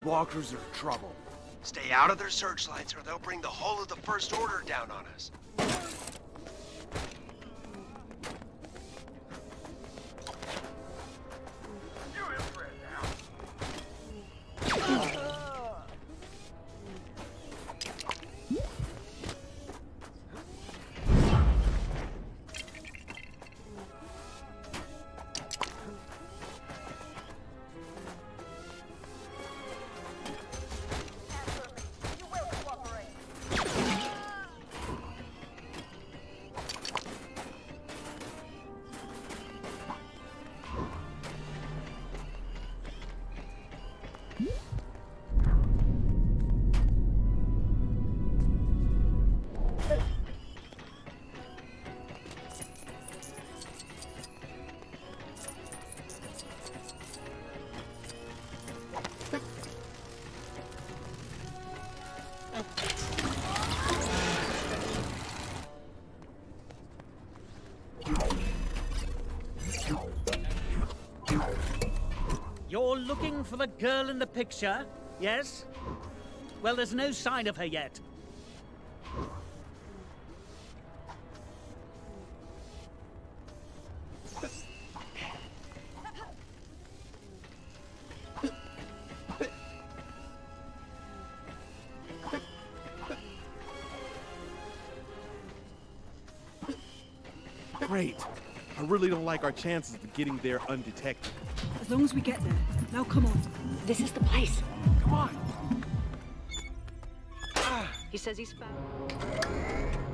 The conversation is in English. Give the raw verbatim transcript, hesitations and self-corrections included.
Walkers are trouble. Stay out of their searchlights or they'll bring the whole of the First Order down on us. You're looking for the girl in the picture, yes? Well, there's no sign of her yet. Great. I really don't like our chances of getting there undetected. As long as we get there. Now come on. This is the place. Come on. He says he's found.